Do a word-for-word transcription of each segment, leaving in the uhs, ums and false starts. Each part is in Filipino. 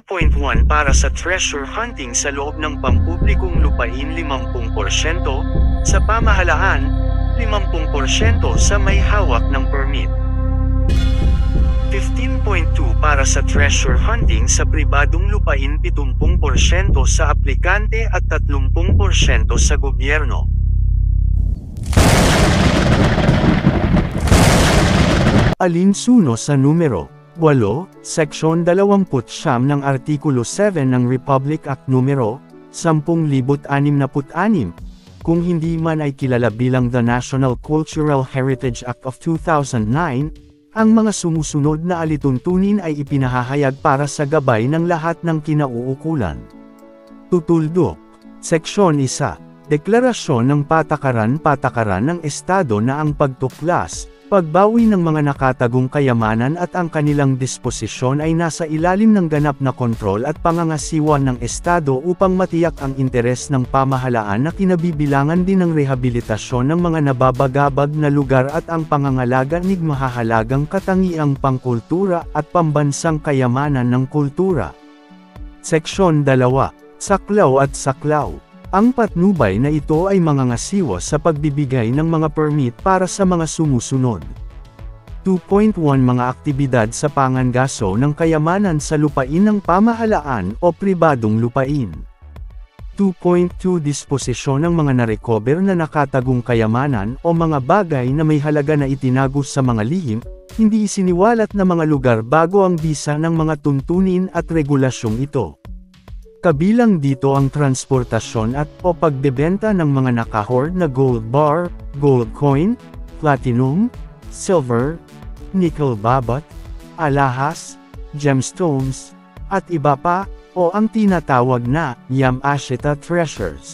point one Para sa treasure hunting sa loob ng pampublikong lupain limampu porsyento, sa pamahalaan, limampu porsyento sa may hawak ng permit. fifteen point two Para sa treasure hunting sa pribadong lupain pitupung porsyento sa aplikante at tatlumpung porsyento sa gobyerno. Alinsuno sa numero walo, Seksyon dalawampu't siyam ng Artikulo seven ng Republic Act numero sampung libo't anim na put anim, kung hindi man ay kilala bilang the National Cultural Heritage Act of two thousand nine, ang mga sumusunod na alituntunin ay ipinahahayag para sa gabay ng lahat ng kinauukulan. Tutuldok. Seksyon one, Deklarasyon ng Patakaran-Patakaran ng Estado na ang pagtuklas, pagbawi ng mga nakatagong kayamanan at ang kanilang disposisyon ay nasa ilalim ng ganap na kontrol at pangangasiwa ng Estado upang matiyak ang interes ng pamahalaan na kinabibilangan din ng rehabilitasyon ng mga nababagabag na lugar at ang pangangalaga ng mahahalagang katangiang pangkultura at pambansang kayamanan ng kultura. Seksyon two, Saklaw at Saklaw. Ang patnubay na ito ay mangangasiwa sa pagbibigay ng mga permit para sa mga sumusunod. two point one Mga aktibidad sa pangangaso ng kayamanan sa lupain ng pamahalaan o pribadong lupain. two point two Disposisyon ng mga narecover na nakatagong kayamanan o mga bagay na may halaga na itinago sa mga lihim, hindi isiniwalat na mga lugar bago ang bisa ng mga tuntunin at regulasyong ito. Kabilang dito ang transportasyon at o pagbebenta ng mga nakahoard na gold bar, gold coin, platinum, silver, nickel babat, alahas, gemstones, at iba pa, o ang tinatawag na Yamashita treasures.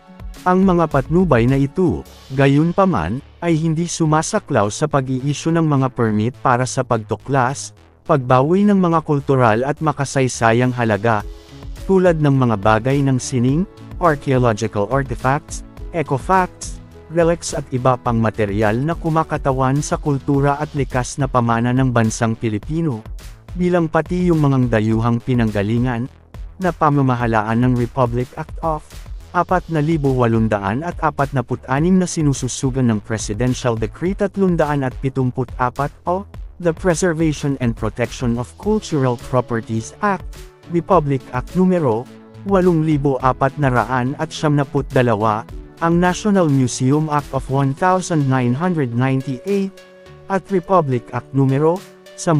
Ang mga patnubay na ito, gayunpaman, ay hindi sumasaklaw sa pag-i-issue ng mga permit para sa pagtuklas, pagbawi ng mga kultural at makasaysayang halaga, tulad ng mga bagay ng sining, archaeological artifacts, ecofacts, relics at iba pang material na kumakatawan sa kultura at likas na pamana ng bansang Pilipino, bilang pati yung mga dayuhang pinanggalingan, na pamamahalaan ng Republic Act of four thousand eight hundred forty-six na sinususugan ng Presidential Decree three seventy-four o The Preservation and Protection of Cultural Properties Act, Republic Act numero eight thousand four hundred seventy-two, ang National Museum Act of nineteen ninety-eight, at Republic Act numero ten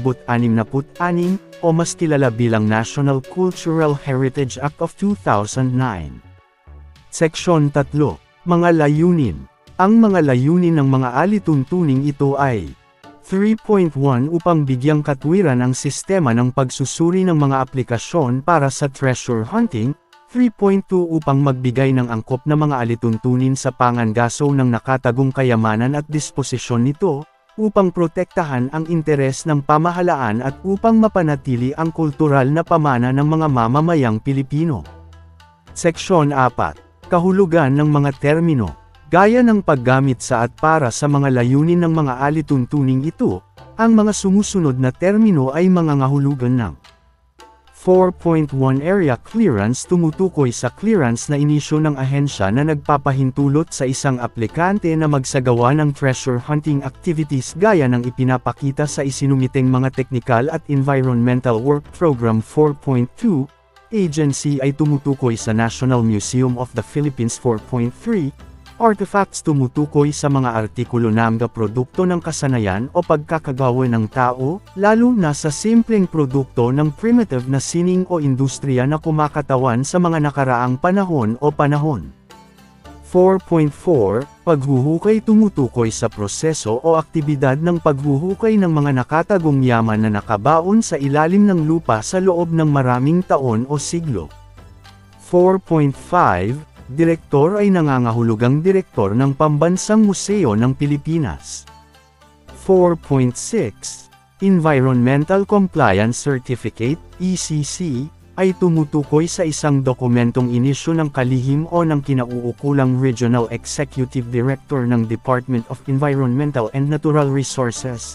sixty-six o mas kilala bilang National Cultural Heritage Act of two thousand nine. Seksyon three, Mga layunin. Ang mga layunin ng mga alituntuning ito ay three point one Upang bigyang katwiran ang sistema ng pagsusuri ng mga aplikasyon para sa treasure hunting, three point two Upang magbigay ng angkop na mga alituntunin sa pangangaso ng nakatagong kayamanan at disposisyon nito, upang protektahan ang interes ng pamahalaan at upang mapanatili ang kultural na pamana ng mga mamamayang Pilipino. Seksyon four, Kahulugan ng mga termino. Gaya ng paggamit sa at para sa mga layunin ng mga alituntuning ito, ang mga sumusunod na termino ay mga ngahulugan ng four point one Area Clearance. Tumutukoy sa clearance na inisyu ng ahensya na nagpapahintulot sa isang aplikante na magsagawa ng treasure hunting activities gaya ng ipinapakita sa isinumiteng mga technical at environmental work program. Four point two Agency ay tumutukoy sa National Museum of the Philippines. Four point three Artifacts tumutukoy sa mga artikulo na mga produkto ng kasanayan o pagkakagawa ng tao, lalo na sa simpleng produkto ng primitive na sining o industriya na kumakatawan sa mga nakaraang panahon o panahon. four point four Paghuhukay tumutukoy sa proseso o aktibidad ng paghuhukay ng mga nakatagong yaman na nakabaon sa ilalim ng lupa sa loob ng maraming taon o siglo. four point five Direktor ay nangangahulugang direktor ng Pambansang Museo ng Pilipinas. four point six Environmental Compliance Certificate, E C C, ay tumutukoy sa isang dokumentong inisyu ng kalihim o ng kinauukulang Regional Executive Director ng Department of Environmental and Natural Resources,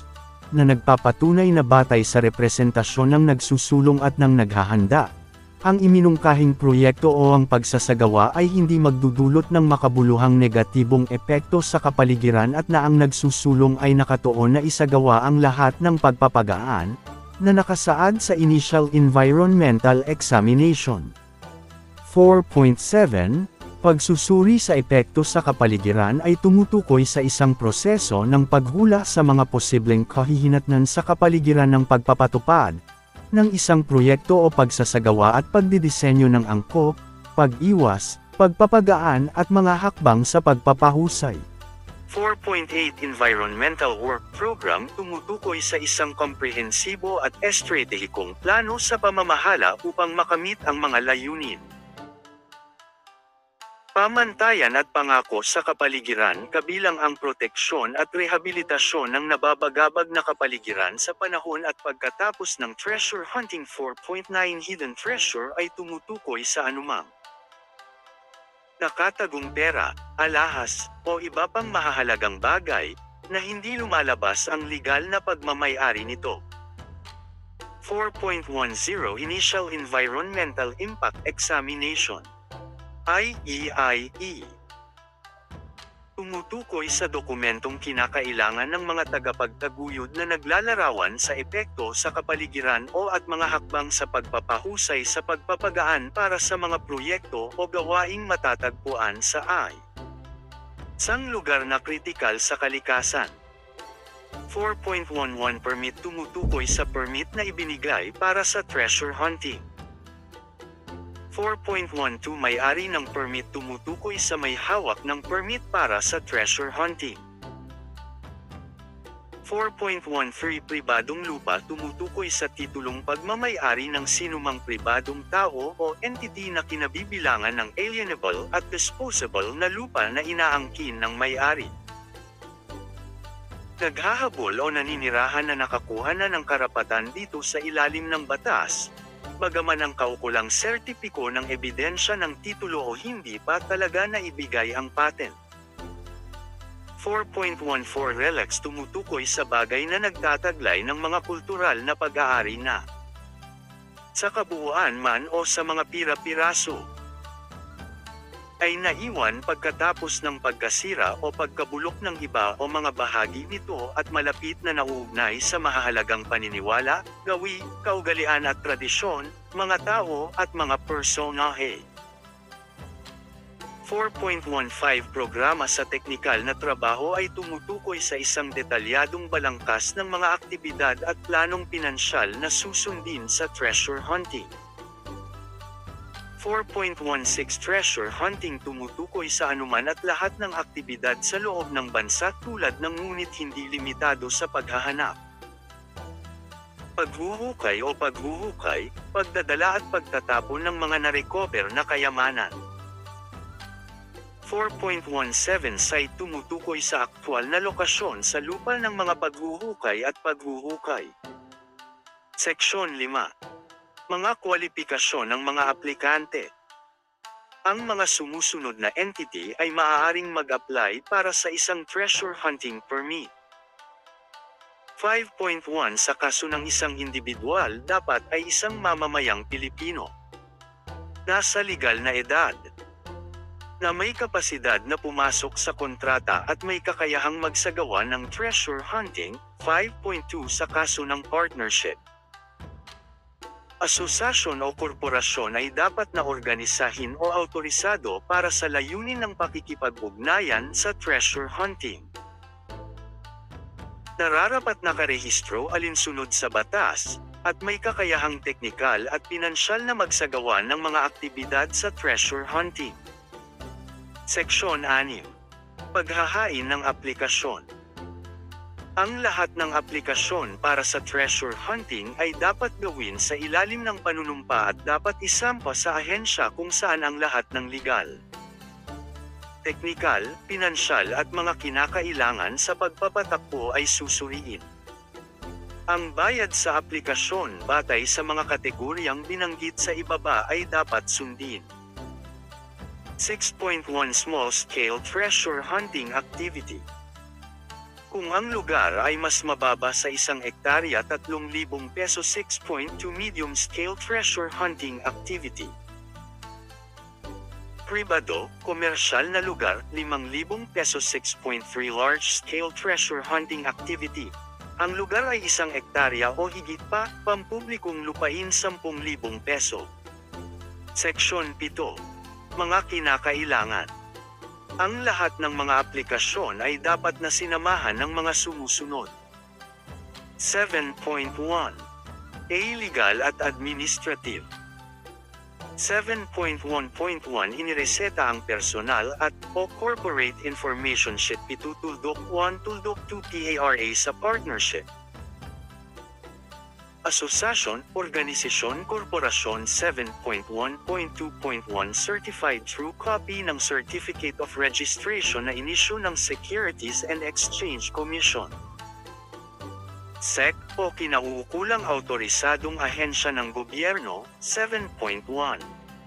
na nagpapatunay na batay sa representasyon ng nagsusulong at ng naghahanda. Ang iminungkahing proyekto o ang pagsasagawa ay hindi magdudulot ng makabuluhang negatibong epekto sa kapaligiran at na ang nagsusulong ay nakatuon na isagawa ang lahat ng pagpapagaan, na nakasaad sa Initial Environmental Examination. four point seven Pagsusuri sa epekto sa kapaligiran ay tumutukoy sa isang proseso ng paghula sa mga posibleng kahihinatnan sa kapaligiran ng pagpapatupad ng isang proyekto o pagsasagawa at pagdidisenyo ng angkop, pag-iwas, pagpapagaan at mga hakbang sa pagpapahusay. four point eight Environmental Work Program tumutukoy sa isang komprehensibo at estratehikong plano sa pamamahala upang makamit ang mga layunin. Pamantayan at pangako sa kapaligiran kabilang ang proteksyon at rehabilitasyon ng nababagabag na kapaligiran sa panahon at pagkatapos ng treasure hunting. Four point nine Hidden treasure ay tumutukoy sa anumang nakatagong pera, alahas, o iba pang mahahalagang bagay, na hindi lumalabas ang legal na pagmamay-ari nito. four point ten Initial Environmental Impact Examination I E I E tumutukoy sa dokumentong kinakailangan ng mga tagapagtaguyod na naglalarawan sa epekto sa kapaligiran o at mga hakbang sa pagpapahusay sa pagpapagaan para sa mga proyekto o gawaing matatagpuan sa I. Sang lugar na kritikal sa kalikasan. four point eleven Permit tumutukoy sa permit na ibinigay para sa treasure hunting. four point twelve May-ari ng permit tumutukoy sa may hawak ng permit para sa treasure hunting. four point thirteen Pribadong lupa tumutukoy sa titulong pagmamay-ari ng sinumang pribadong tao o entity na kinabibilangan ng alienable at disposable na lupa na inaangkin ng may-ari. Naghahabol o naninirahan na nakakuha na ng karapatan dito sa ilalim ng batas, bagaman ang kaukulang sertipiko ng ebidensya ng titulo o hindi pa talaga na ibigay ang patent. four point fourteen Relics tumutukoy sa bagay na nagtataglay ng mga kultural na pag-aari na sa kabuuan man o sa mga pira-piraso ay naiwan pagkatapos ng pagkasira o pagkabulok ng iba o mga bahagi nito at malapit na nauugnay sa mahahalagang paniniwala, gawi, kaugalian at tradisyon, mga tao at mga personahe. four point fifteen Programa sa teknikal na trabaho ay tumutukoy sa isang detalyadong balangkas ng mga aktibidad at planong pinansyal na susundin sa treasure hunting. four point sixteen Treasure hunting tumutukoy sa anuman at lahat ng aktibidad sa loob ng bansa tulad ng ngunit hindi limitado sa paghahanap, paghuhukay o paghuhukay, pagdadala at pagtatapon ng mga narecover na kayamanan. four point seventeen Site tumutukoy sa aktwal na lokasyon sa lupa ng mga paghuhukay at paghuhukay. Seksyon lima. Mga kwalipikasyon ng mga aplikante. Ang mga sumusunod na entity ay maaaring mag-apply para sa isang treasure hunting permit. five point one Sa kaso ng isang individual dapat ay isang mamamayang Pilipino, nasa legal na edad, na may kapasidad na pumasok sa kontrata at may kakayahang magsagawa ng treasure hunting. five point two Sa kaso ng partnership, asosasyon o korporasyon ay dapat na organisahin o autorisado para sa layunin ng pakikipag-ugnayan sa treasure hunting. Nararapat na karehistro alinsunod sa batas, at may kakayahang teknikal at pinansyal na magsagawa ng mga aktibidad sa treasure hunting. Seksyon six. Paghahain ng aplikasyon. Ang lahat ng aplikasyon para sa treasure hunting ay dapat gawin sa ilalim ng panunumpa at dapat isampa sa ahensya kung saan ang lahat ng legal, teknikal, pinansyal at mga kinakailangan sa pagpapatakbo ay susuriin. Ang bayad sa aplikasyon batay sa mga kategoryang binanggit sa ibaba ay dapat sundin. six point one Small-scale treasure hunting activity. Kung ang lugar ay mas mababa sa isang ektarya tatlong libong peso six point two medium-scale treasure hunting activity. Pribado, komersyal na lugar, limang libong peso six point three large-scale treasure hunting activity. Ang lugar ay isang ektarya o higit pa, pampublikong lupain sampung libong peso. Seksyon pito. Mga kinakailangan. Ang lahat ng mga aplikasyon ay dapat na sinamahan ng mga sumusunod. seven point one. A. Legal at administrative. seven point one point one Inireseta ang personal at o corporate information sheet pitutuldok one tuldok two P A R A sa partnership. Asosasyon, organisasyon, korporasyon seven point one point two point one Certified true copy ng Certificate of Registration na inisyu ng Securities and Exchange Commission. S E C o kinauukulang autorisadong ahensya ng gobyerno, seven point one.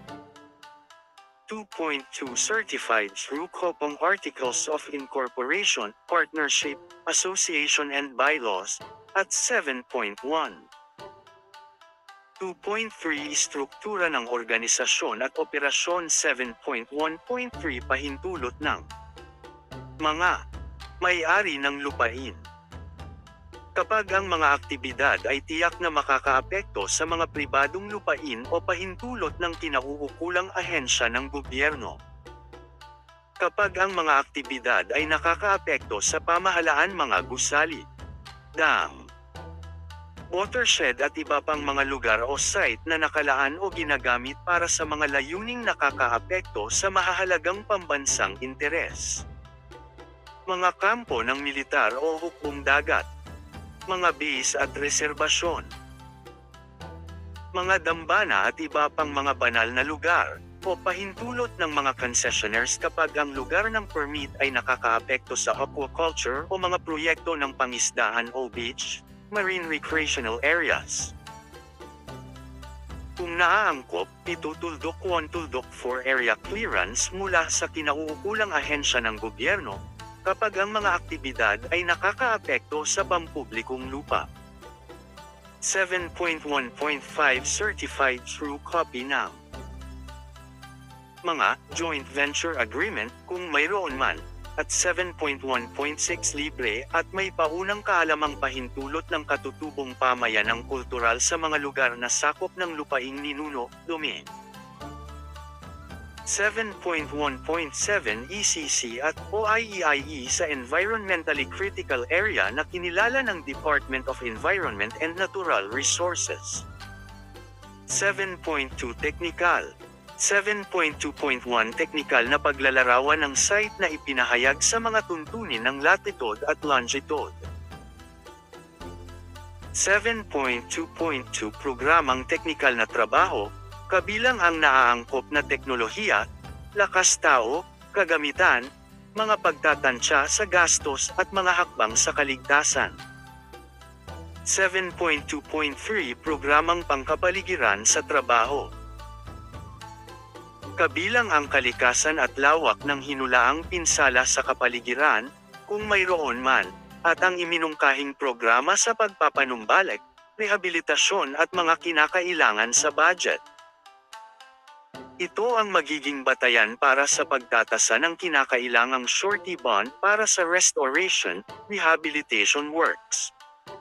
two point two Certified true copy Articles of Incorporation, Partnership, Association and Bylaws, at seven point one. two point three Istruktura ng organisasyon at operasyon seven point one point three Pahintulot ng mga may-ari ng lupain. Kapag ang mga aktibidad ay tiyak na makakaapekto sa mga pribadong lupain o pahintulot ng kinauukulang ahensya ng gobyerno. Kapag ang mga aktibidad ay nakakaapekto sa pamahalaan mga gusali, dam, watershed at iba pang mga lugar o site na nakalaan o ginagamit para sa mga layuning nakakaapekto sa mahahalagang pambansang interes. Mga kampo ng militar o hukbong dagat. Mga base at reserbasyon. Mga dambana at iba pang mga banal na lugar, o pahintulot ng mga concessionaires kapag ang lugar ng permit ay nakakaapekto sa aquaculture o mga proyekto ng pangisdahan o beach, marine recreational areas. Kung naaangkop, itutuldok one tuldok four area clearance mula sa kinauukulang ahensya ng gobyerno, kapag ang mga aktibidad ay nakakaapekto sa pampublikong lupa. seven point one point five Certified true copy ng mga joint venture agreement kung mayroon man, at seven point one point six libre at may paunang kaalamang pahintulot ng katutubong pamayanang kultural sa mga lugar na sakop ng lupaing ninuno, domain. seven point one point seven E C C at O I E I E sa environmentally critical area na kinilala ng Department of Environment and Natural Resources. seven point two Technical. seven point two point one Technical na paglalarawan ng site na ipinahayag sa mga tuntunin ng latitude at longitude. seven point two point two Programang teknikal na trabaho, kabilang ang naaangkop na teknolohiya, lakas tao, kagamitan, mga pagtatansya sa gastos at mga hakbang sa kaligtasan. seven point two point three Programang pangkapaligiran sa trabaho. Kabilang ang kalikasan at lawak ng hinulaang pinsala sa kapaligiran, kung mayroon man, at ang iminungkahing programa sa pagpapanumbalik, rehabilitasyon at mga kinakailangan sa budget. Ito ang magiging batayan para sa pagtatasa ng kinakailangang surety bond para sa restoration, rehabilitation works.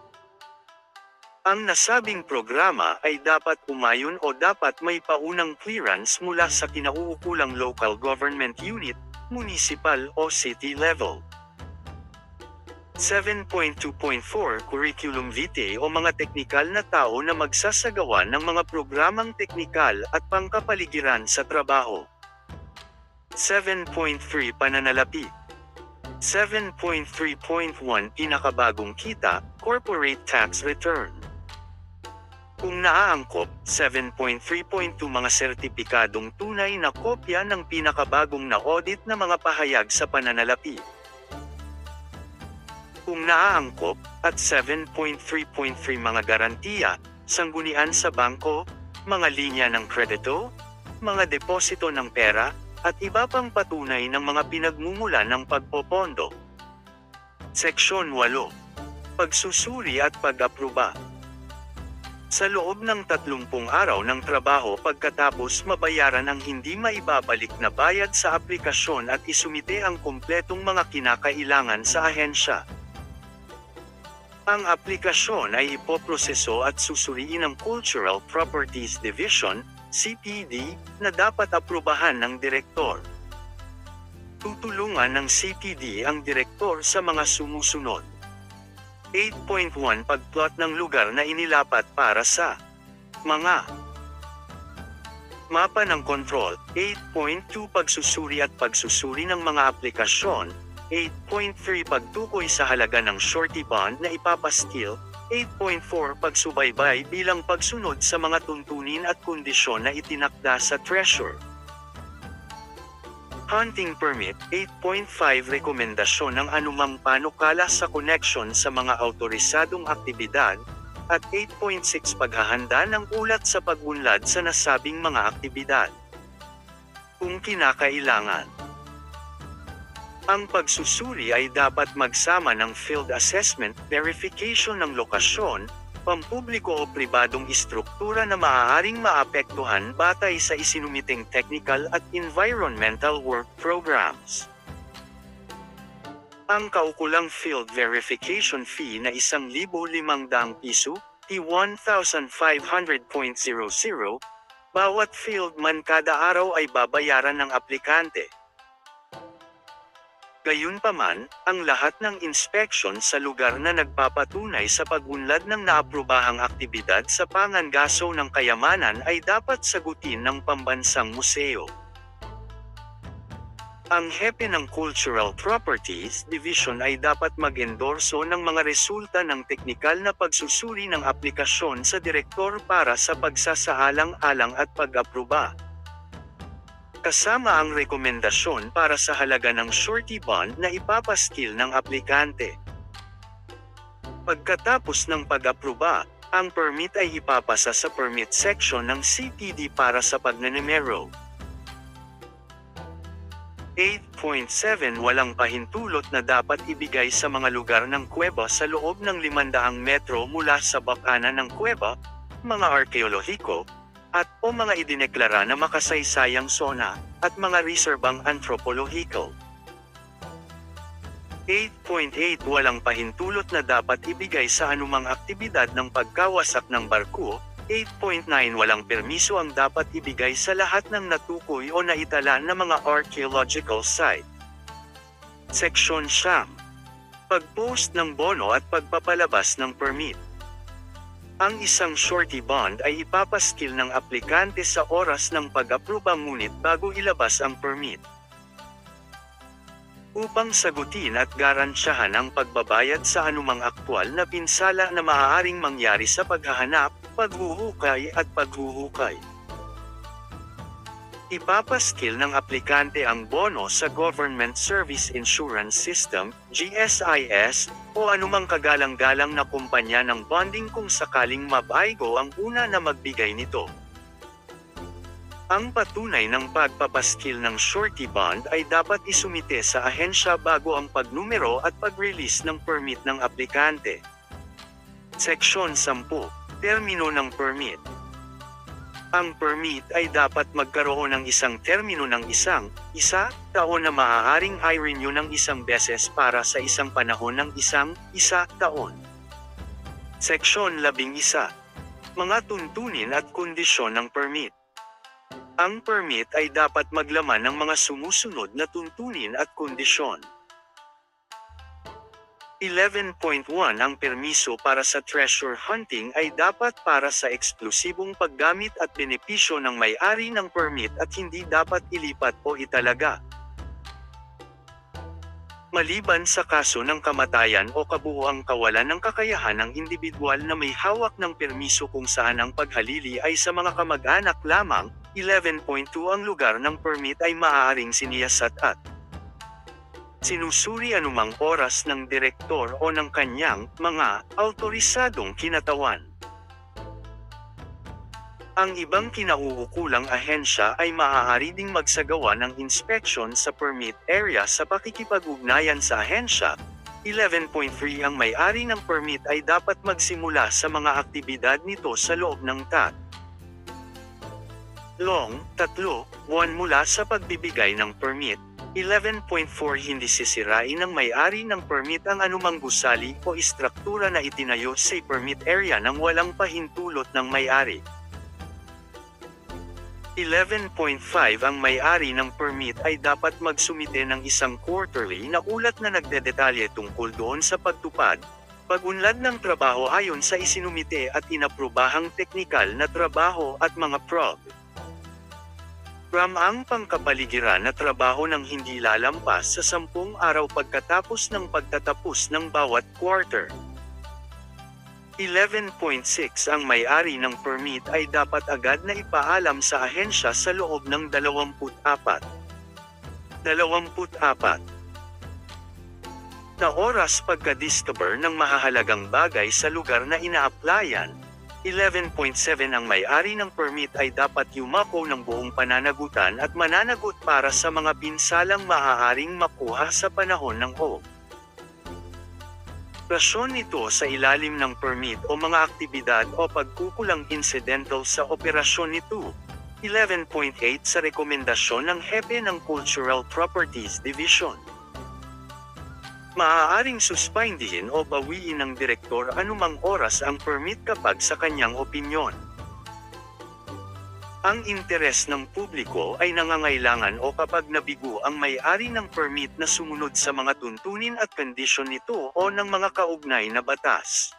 Ang nasabing programa ay dapat umayon o dapat may paunang clearance mula sa kinauukulang local government unit, municipal o city level. seven point two point four Curriculum Vitae o mga teknikal na tao na magsasagawa ng mga programang teknikal at pangkapaligiran sa trabaho. seven point three Pananalapi. seven point three point one Pinakabagong kita, corporate tax return. Kung naaangkop, seven point three point two Mga sertipikadong tunay na kopya ng pinakabagong na audit na mga pahayag sa pananalapi. Kung naaangkop, at seven point three point three Mga garantiya, sanggunian sa bangko, mga linya ng kredito, mga deposito ng pera, at iba pang patunay ng mga pinagmumula ng pagpopondo. Seksyon walo. Pagsusuri at pag-apruba. Sa loob ng tatlumpung araw ng trabaho pagkatapos mabayaran ang hindi maibabalik na bayad sa aplikasyon at isumite ang kumpletong mga kinakailangan sa ahensya. Ang aplikasyon ay ipoproseso at susuriin ng Cultural Properties Division, C P D, na dapat aprubahan ng direktor. Tutulungan ng C P D ang direktor sa mga sumusunod. eight point one Pagplot ng lugar na inilapat para sa mga mapa ng kontrol. Eight point two Pagsusuri at pagsusuri ng mga aplikasyon. Eight point three Pagtukoy sa halaga ng surety bond na ipapastil. Eight point four Pagsubaybay bilang pagsunod sa mga tuntunin at kondisyon na itinakda sa treasurer. Hunting Permit. Eight point five Rekomendasyon ng anumang panukala sa koneksyon sa mga autorisadong aktibidad, at eight point six Paghahanda ng ulat sa pag-unlad sa nasabing mga aktibidad. Kung kinakailangan, ang pagsusuri ay dapat magsama ng field assessment, verification ng lokasyon, pampubliko o pribadong istruktura na maaaring maapektuhan batay sa isinumiteng technical at environmental work programs. Ang kaukulang field verification fee na isang libo limang daang piso, T one thousand five hundred point zero zero, bawat field man kada araw ay babayaran ng aplikante. Gayunpaman, ang lahat ng inspeksyon sa lugar na nagpapatunay sa pag-unlad ng naaprubahang aktibidad sa pangangaso ng kayamanan ay dapat sagutin ng pambansang museo. Ang hepe ng Cultural Properties Division ay dapat mag-endorso ng mga resulta ng teknikal na pagsusuri ng aplikasyon sa direktor para sa pagsasaalang-alang at pag-apruba. Kasama ang rekomendasyon para sa halaga ng surety bond na ipapaskil ng aplikante. Pagkatapos ng pag-apruba, ang permit ay ipapasa sa permit section ng C P D para sa pagnanimero. eight point seven Walang pahintulot na dapat ibigay sa mga lugar ng kuweba sa loob ng limandang metro mula sa bakanan ng kuweba, mga arkeolohiko, at o mga idineklara na makasaysayang sona, at mga reserbang anthropological. eight point eight Walang pahintulot na dapat ibigay sa anumang aktibidad ng pagkawasak ng barko. eight point nine Walang permiso ang dapat ibigay sa lahat ng natukoy o naitala na mga archaeological site. Seksyon siyam. Pag-post ng bono at pagpapalabas ng permit. Ang isang surety bond ay ipapaskil ng aplikante sa oras ng pag-apruba ngunit bago ilabas ang permit. Upang sagutin at garansyahan ang pagbabayad sa anumang aktwal na pinsala na maaaring mangyari sa paghahanap, paghuhukay at paghuhukay. Ipapaskil ng aplikante ang bono sa Government Service Insurance System, G S I S, o anumang kagalang-galang na kumpanya ng bonding kung sakaling mabaigo ang una na magbigay nito. Ang patunay ng pagpapaskil ng surety bond ay dapat isumite sa ahensya bago ang pagnumero at pag-release ng permit ng aplikante. Seksyon sampu. Termino ng permit. Ang permit ay dapat magkaroon ng isang termino ng isang, isa, taon na maaaring i-renew ng isang beses para sa isang panahon ng isang, isa, taon. Seksyon labing isa. Mga tuntunin at kondisyon ng permit. Ang permit ay dapat maglaman ng mga sumusunod na tuntunin at kondisyon. eleven point one Ang permiso para sa treasure hunting ay dapat para sa eksklusibong paggamit at benepisyo ng may-ari ng permit at hindi dapat ilipat o italaga. Maliban sa kaso ng kamatayan o kabuuang kawalan ng kakayahan ng indibidwal na may hawak ng permiso kung saan ang paghalili ay sa mga kamag-anak lamang. eleven point two Ang lugar ng permit ay maaaring siniyasat at sinusuri anumang oras ng direktor o ng kanyang mga autorisadong kinatawan. Ang ibang kinauukulang ahensya ay maaari ding magsagawa ng inspection sa permit area sa pakikipag-ugnayan sa ahensya, eleven point three Ang may-ari ng permit ay dapat magsimula sa mga aktibidad nito sa loob ng tat. Long, tatlo, buwan mula sa pagbibigay ng permit. eleven point four Hindi sisirain ng may-ari ng permit ang anumang gusali o istruktura na itinayo sa permit area nang walang pahintulot ng may-ari. eleven point five Ang may-ari ng permit ay dapat magsumite ng isang quarterly na ulat na nagdedetalye tungkol doon sa pagtupad, pag-unlad ng trabaho ayon sa isinumite at inaprubahang teknikal na trabaho at mga prob. Ramang pangkapaligiran na trabaho ng hindi lalampas sa sampung araw pagkatapos ng pagtatapos ng bawat quarter. eleven point six Ang may-ari ng permit ay dapat agad na ipaalam sa ahensya sa loob ng dalawampu't apat. dalawampu't apat na oras pagka-discover ng mahahalagang bagay sa lugar na ina-applyan. eleven point seven Ang may-ari ng permit ay dapat yumako ng buong pananagutan at mananagot para sa mga pinsalang maaaring makuha sa panahon ng O. Rasyon nito sa ilalim ng permit o mga aktibidad o pagkukulang incidental sa operasyon nito. eleven point eight Sa rekomendasyon ng hepe ng Cultural Properties Division, maaaring suspindihin o bawiin ng direktor anumang oras ang permit kapag sa kanyang opinyon ang interes ng publiko ay nangangailangan o kapag nabigo ang may-ari ng permit na sumunod sa mga tuntunin at kondisyon nito o ng mga kaugnay na batas,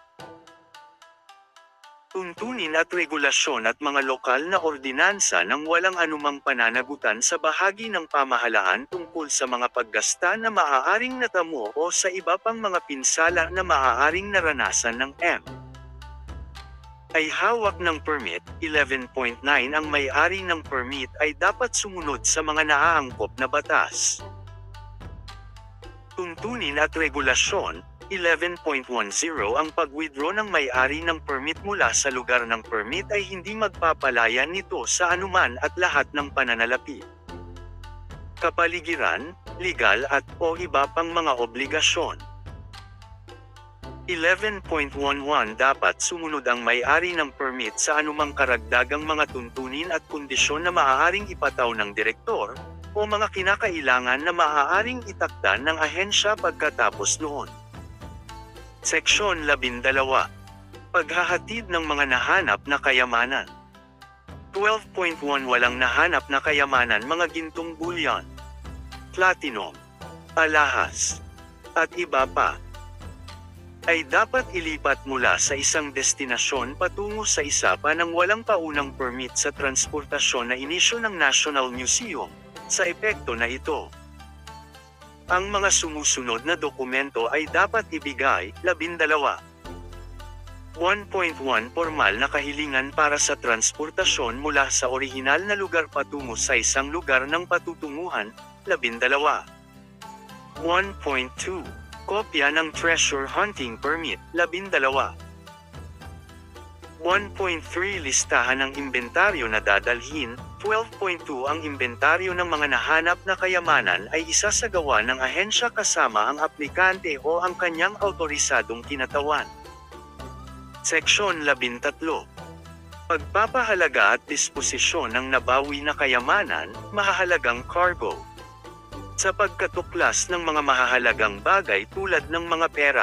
tuntunin at regulasyon at mga lokal na ordinansa nang walang anumang pananagutan sa bahagi ng pamahalaan tungkol sa mga paggasta na maaaring natamo o sa iba pang mga pinsala na maaaring naranasan ng M. ay hawak ng permit. eleven point nine Ang may-ari ng permit ay dapat sumunod sa mga naaangkop na batas, tuntunin at regulasyon. eleven point ten Ang pag-withdraw ng may-ari ng permit mula sa lugar ng permit ay hindi magpapalayan nito sa anuman at lahat ng pananalapi, kapaligiran, legal at o iba pang mga obligasyon. eleven point eleven Dapat sumunod ang may-ari ng permit sa anumang karagdagang mga tuntunin at kondisyon na maaaring ipataw ng direktor, o mga kinakailangan na maaaring itakda ng ahensya pagkatapos noon. Seksyon labindalawa. Paghahatid ng mga nahanap na kayamanan. twelve point one Walang nahanap na kayamanan, mga gintong bullion, platinum, alahas, at iba pa, ay dapat ilipat mula sa isang destinasyon patungo sa isa pa nang walang paunang permit sa transportasyon na inisyu ng National Museum. Sa epekto na ito, ang mga sumusunod na dokumento ay dapat ibigay. labindalawa one point one Formal na kahilingan para sa transportasyon mula sa orihinal na lugar patungo sa isang lugar ng patutunguhan. labindalawa one point two Kopya ng treasure hunting permit. labindalawa one point three Listahan ng imbentaryo na dadalhin. twelve point two Ang imbentaryo ng mga nahanap na kayamanan ay isasagawa ng ahensya kasama ang aplikante o ang kanyang autorisadong kinatawan. Seksyon labintatlo. Pagpapahalaga at disposisyon ng nabawi na kayamanan, mahahalagang cargo. Sa pagkatuklas ng mga mahahalagang bagay tulad ng mga pera,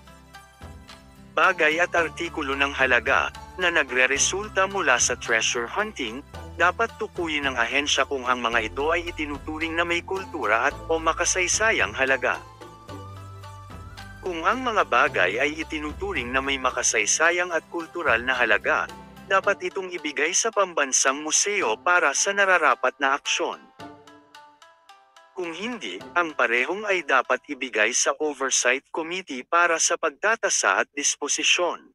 bagay at artikulo ng halaga, na nagre-resulta mula sa treasure hunting, dapat tukuyin ng ahensya kung ang mga ito ay itinuturing na may kultura at o makasaysayang halaga. Kung ang mga bagay ay itinuturing na may makasaysayang at kultural na halaga, dapat itong ibigay sa pambansang museo para sa nararapat na aksyon. Kung hindi, ang parehong ay dapat ibigay sa Oversight Committee para sa pagtatasa at disposisyon.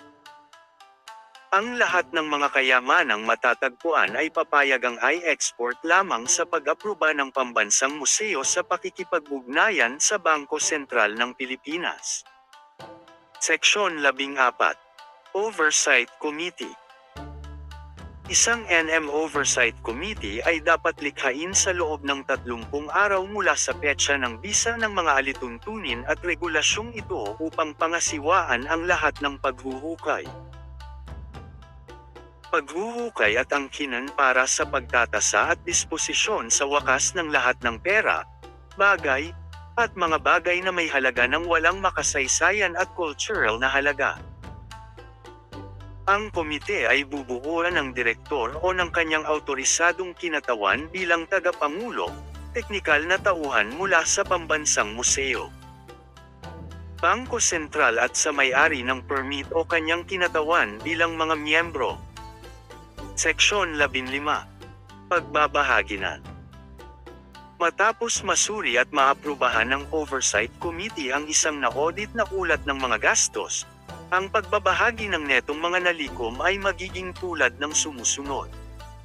Ang lahat ng mga kayamanang matatagpuan ay papayagang i-export lamang sa pag-aproba ng pambansang museo sa pakikipag-ugnayan sa Bangko Sentral ng Pilipinas. Seksyon labing apat. Oversight Committee. Isang N M Oversight Committee ay dapat likhain sa loob ng tatlumpung araw mula sa petsa ng bisa ng mga alituntunin at regulasyong ito upang pangasiwaan ang lahat ng paghuhukay. Paghuhukay at angkinan para sa pagtatasa at disposisyon sa wakas ng lahat ng pera, bagay, at mga bagay na may halaga ng walang makasaysayan at cultural na halaga. Ang komite ay bubuuan ng direktor o ng kanyang autorisadong kinatawan bilang tagapangulo, teknikal na tauhan mula sa pambansang museo, Bangko Sentral at sa may-ari ng permit o kanyang kinatawan bilang mga miyembro. Seksyon labinlima. Pagbabahaginan. Matapos masuri at maaprubahan ng Oversight Committee ang isang na-audit na ulat ng mga gastos, ang pagbabahagi ng netong mga nalikom ay magiging tulad ng sumusunod.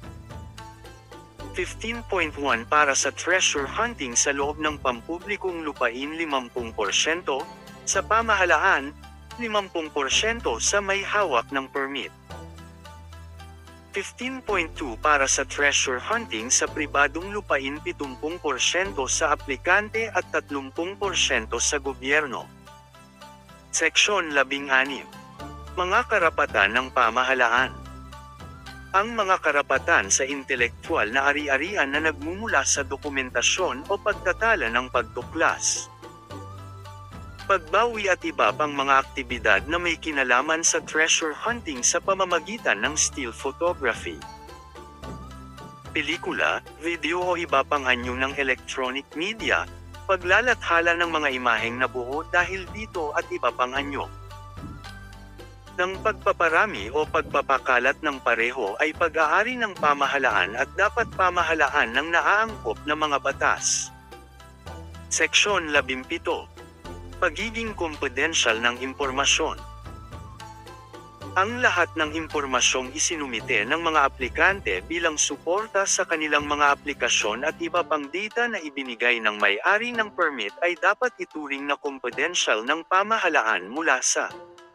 fifteen point one Para sa treasure hunting sa loob ng pampublikong lupain limampu porsyento, sa pamahalaan, limampu porsyento sa may hawak ng permit. fifteen point two Para sa treasure hunting sa pribadong lupain pitupung porsyento sa aplikante at tatlumpung porsyento sa gobyerno. Seksyon labing-anim. Mga karapatan ng pamahalaan. Ang mga karapatan sa intelektual na ari-arian na nagmumula sa dokumentasyon o pagtatala ng pagtuklas, pagbawi at iba pang mga aktibidad na may kinalaman sa treasure hunting sa pamamagitan ng still photography, pelikula, video o iba pang anyo ng electronic media, paglalathala ng mga imaheng nabuo dahil dito at iba pang anyo ng pagpaparami o pagpapakalat ng pareho ay pag-aari ng pamahalaan at dapat pamahalaan ng naaangkop na mga batas. Seksyon labimpito. Pagiging confidential ng impormasyon. Ang lahat ng impormasyong isinumite ng mga aplikante bilang suporta sa kanilang mga aplikasyon at iba pang data na ibinigay ng may-ari ng permit ay dapat ituring na confidential ng pamahalaan mula sa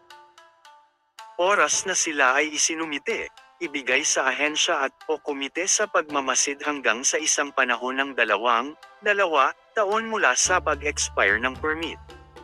oras na sila ay isinumite, ibigay sa ahensya at o komite sa pagmamasid hanggang sa isang panahon ng dalawang, dalawa, taon mula sa pag-expire ng permit.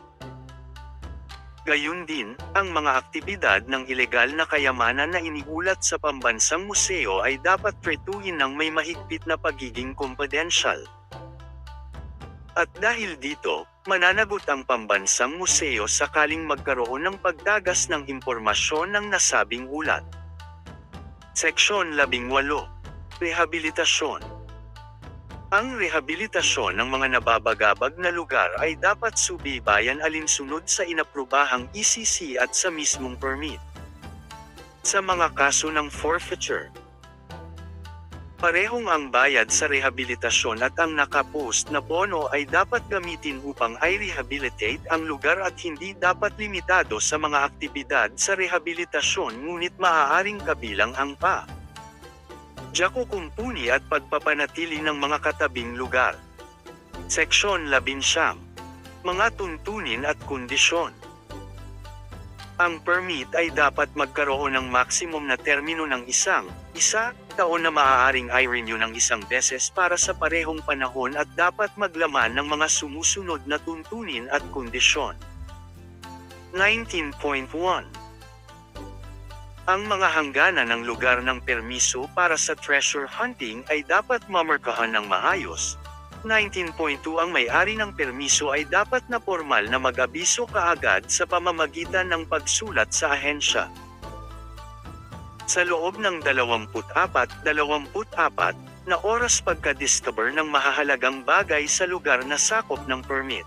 Gayun din, ang mga aktibidad ng ilegal na kayamanan na iniulat sa pambansang museo ay dapat tretuhin ng may mahigpit na pagiging confidential. At dahil dito, mananagot ang pambansang museo sakaling magkaroon ng pagdagas ng impormasyon ng nasabing ulat. Seksyon labing-walo. Rehabilitasyon. Ang rehabilitasyon ng mga nababagabag na lugar ay dapat subaybayan alinsunod sa inaprubahang E C C at sa mismong permit. Sa mga kaso ng forfeiture, parehong ang bayad sa rehabilitasyon at ang nakapost na bono ay dapat gamitin upang i-rehabilitate ang lugar at hindi dapat limitado sa mga aktibidad sa rehabilitasyon ngunit maaaring kabilang ang pa. Jakukumpuni at pagpapanatili ng mga katabing lugar. Seksyon labinsyam. Mga tuntunin at kondisyon. Ang permit ay dapat magkaroon ng maximum na termino ng isang, isa, taon na maaaring i-renew ng isang beses para sa parehong panahon at dapat maglaman ng mga sumusunod na tuntunin at kondisyon. nineteen point one Ang mga hangganan ng lugar ng permiso para sa treasure hunting ay dapat mamarkahan ng maayos. nineteen point two Ang may-ari ng permiso ay dapat na formal na mag-abiso kaagad sa pamamagitan ng pagsulat sa ahensya. Sa loob ng dalawampu't apat, dalawampu't apat na oras pagka-discover ng mahahalagang bagay sa lugar na sakop ng permit.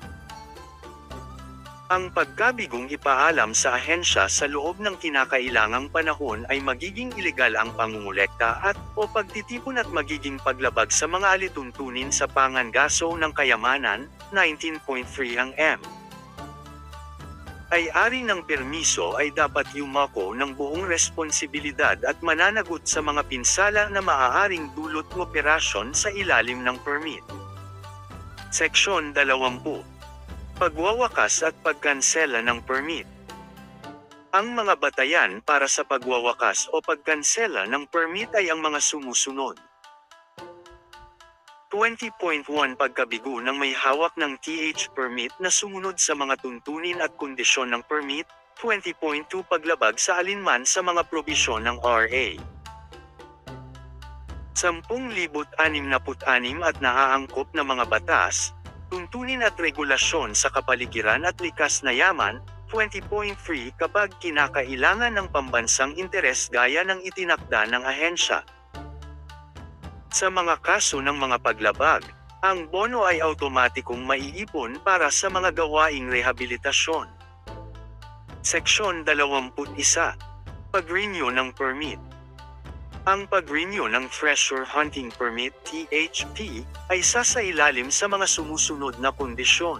Ang pagkabigong ipaalam sa ahensya sa loob ng kinakailangang panahon ay magiging ilegal ang pangungulekta at o pagtitipon at magiging paglabag sa mga alituntunin sa pangangaso ng kayamanan. nineteen point three Ang M. Ay-ari ng permiso ay dapat yumako ng buong responsibilidad at mananagot sa mga pinsala na maaaring dulot ng operasyon sa ilalim ng permit. Seksyon dalawampu. Pagwawakas at pagkansela ng permit. Ang mga batayan para sa pagwawakas o pagkansela ng permit ay ang mga sumusunod. twenty point one Pagkabigo ng may hawak ng T H permit na sumunod sa mga tuntunin at kondisyon ng permit. twenty point two Paglabag sa alinman sa mga probisyon ng R A. ten thousand sixty-six at naaangkop na mga batas, tuntunin at regulasyon sa kapaligiran at likas na yaman. twenty point three Kapag kinakailangan ng pambansang interes gaya ng itinakda ng ahensya. Sa mga kaso ng mga paglabag, ang bono ay automatikong maiipon para sa mga gawaing rehabilitasyon. Seksyon dalawampu't isa. Pag-renew ng permit. Ang pag-renew ng Treasure Hunting Permit T H P ay sasailalim sa mga sumusunod na kondisyon.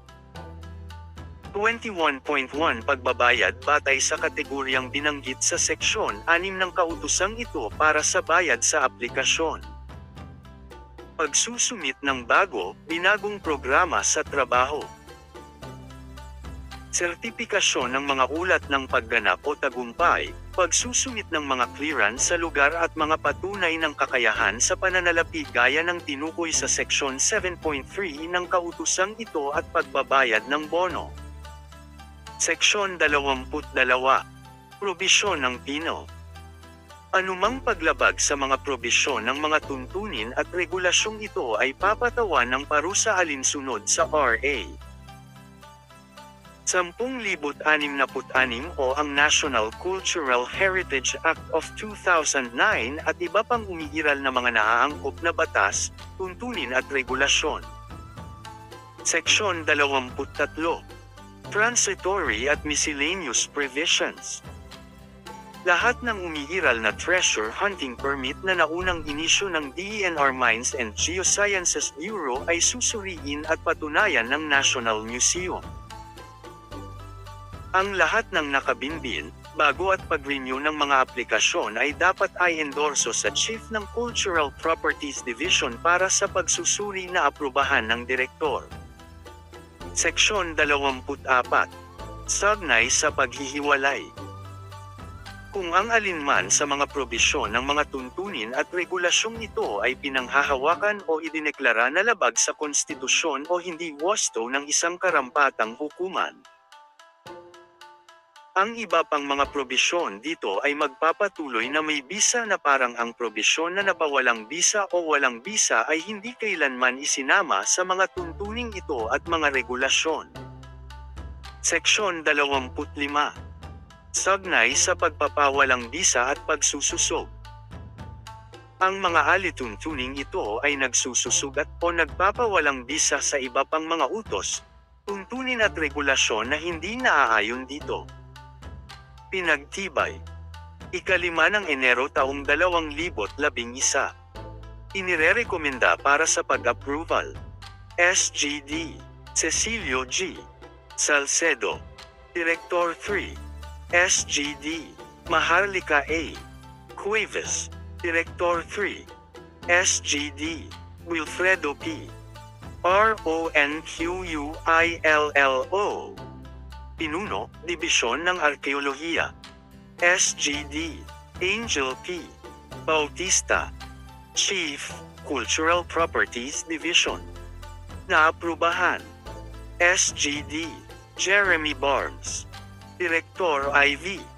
twenty-one point one Pagbabayad batay sa kategoryang binanggit sa seksyon six ng kautosang ito para sa bayad sa aplikasyon. Pagsusumit ng bago, binagong programa sa trabaho. Sertipikasyon ng mga ulat ng pagganap o tagumpay, pagsusumit ng mga clearance sa lugar at mga patunay ng kakayahan sa pananalapi gaya ng tinukoy sa seksyon seven point three ng kautosang ito at pagbabayad ng bono. Seksyon dalawampu't dalawa. Probisyon ng Pino. Anumang paglabag sa mga probisyon ng mga tuntunin at regulasyong ito ay papatawan ng parusa alinsunod sa R A. ten thousand sixty-six o ang National Cultural Heritage Act of two thousand nine at iba pang umiiral na mga naaangkop na batas, tuntunin at regulasyon. Seksyon dalawampu't tatlo. Transitory at Miscellaneous Provisions. Lahat ng umiiral na treasure hunting permit na naunang inisyu ng D E N R Mines and Geosciences Bureau ay susuriin at patunayan ng National Museum. Ang lahat ng nakabinbin, bago at pag-renew ng mga aplikasyon ay dapat ay endorso sa Chief ng Cultural Properties Division para sa pagsusuri na aprubahan ng Direktor. Seksyon dalawampu't apat. Sagnay sa paghihiwalay. Kung ang alinman sa mga probisyon ng mga tuntunin at regulasyong ito ay pinanghahawakan o idineklara na labag sa konstitusyon o hindi wasto ng isang karampatang hukuman. Ang iba pang mga probisyon dito ay magpapatuloy na may bisa na parang ang probisyon na napawalang bisa o walang bisa ay hindi kailanman isinama sa mga tuntuning ito at mga regulasyon. Seksyon dalawampu't lima. Sagnay sa pagpapawalang bisa at pagsususog. Ang mga alituntuning ito ay nagsususog at o nagpapawalang bisa sa iba pang mga utos, tuntunin at regulasyon na hindi naaayon dito. Pinagtibay. Ikalima ng Enero taong dalawang libo't labing isa. Inirerekomenda para sa pag-approval. S G D. Cecilio G. Salcedo. Director three. S G D. Maharlika A. Cuevas. Director three. S G D. Wilfredo P. R O N Q U I L L O. Pinuno, Dibisyon ng Arkeolohiya. S G D. Angel P. Bautista. Chief, Cultural Properties Division. Naaprubahan. S G D. Jeremy Barnes. Direktor I V.